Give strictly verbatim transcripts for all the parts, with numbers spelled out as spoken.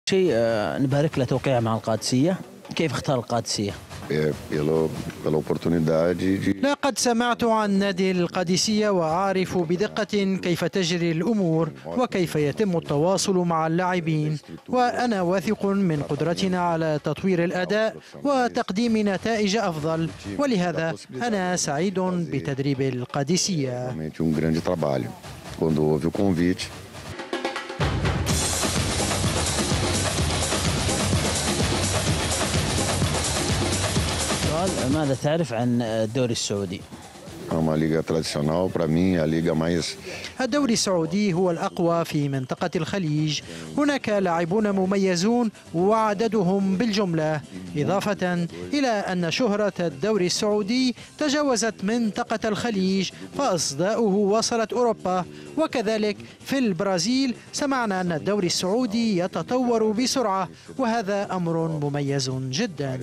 شيء نبارك له توقيع مع القادسية. كيف اختار القادسية؟ لقد سمعت عن نادي القادسية وأعرف بدقة كيف تجري الأمور وكيف يتم التواصل مع اللاعبين، وأنا واثق من قدرتنا على تطوير الأداء وتقديم نتائج أفضل، ولهذا أنا سعيد بتدريب القادسية. ماذا تعرف عن الدوري السعودي؟ الدوري السعودي هو الأقوى في منطقة الخليج. هناك لاعبون مميزون وعددهم بالجملة، إضافة إلى أن شهرة الدوري السعودي تجاوزت منطقة الخليج فأصداؤه وصلت أوروبا، وكذلك في البرازيل سمعنا أن الدوري السعودي يتطور بسرعة، وهذا أمر مميز جدا.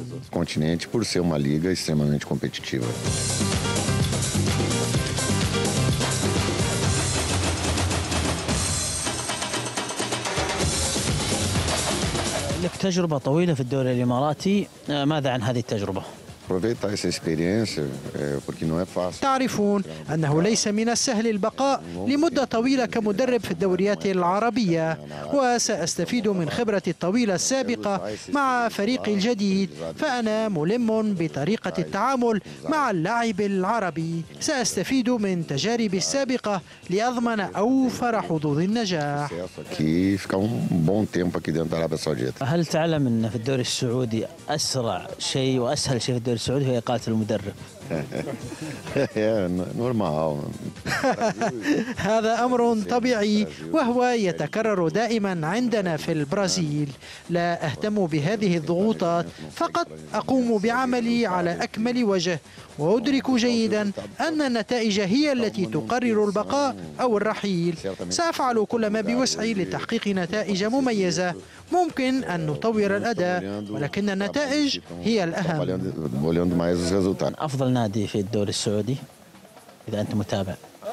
لك تجربة طويلة في الدوري الإماراتي، ماذا عن هذه التجربة؟ تعرفون أنه ليس من السهل البقاء لمدة طويلة كمدرب في الدوريات العربية، وسأستفيد من خبرتي الطويلة السابقة مع فريقي الجديد، فأنا ملم بطريقة التعامل مع اللاعب العربي. سأستفيد من تجاربي السابقة لأضمن أوفر حظوظ النجاح. هل تعلم أن في الدوري السعودي أسرع شيء وأسهل شيء في الدوري السعودي هو إقالة المدرب؟ هذا أمر طبيعي وهو يتكرر دائما عندنا في البرازيل. لا أهتم بهذه الضغوطات، فقط أقوم بعملي على أكمل وجه، وأدرك جيدا أن النتائج هي التي تقرر البقاء أو الرحيل. سأفعل كل ما بوسعي لتحقيق نتائج مميزة. ممكن أن نطور الأداء، ولكن النتائج هي الأهم. أفضل نادي في الدوري السعودي إذا أنت متابع؟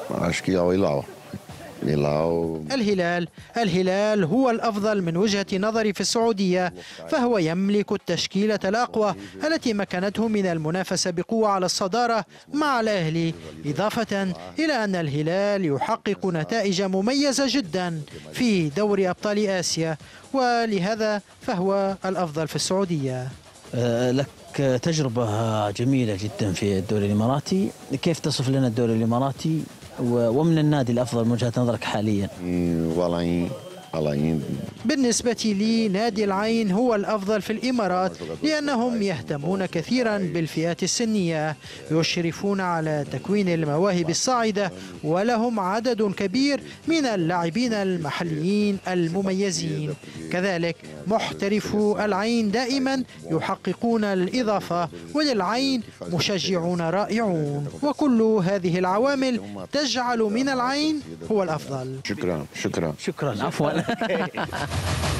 الهلال الهلال هو الأفضل من وجهة نظري في السعودية، فهو يملك التشكيلة الأقوى التي مكنته من المنافسة بقوة على الصدارة مع الأهلي، إضافة إلى أن الهلال يحقق نتائج مميزة جدا في دوري أبطال آسيا، ولهذا فهو الأفضل في السعودية. لك تجربة جميلة جدا في الدوري الإماراتي، كيف تصف لنا الدوري الإماراتي ومن النادي الأفضل من وجهة نظرك حاليا؟ بالنسبة لي نادي العين هو الأفضل في الإمارات، لأنهم يهتمون كثيرا بالفئات السنية، يشرفون على تكوين المواهب الصاعدة، ولهم عدد كبير من اللاعبين المحليين المميزين. كذلك محترفو العين دائما يحققون الإضافة، وللعين مشجعون رائعون، وكل هذه العوامل تجعل من العين هو الأفضل. شكرا شكرا شكرا عفوا.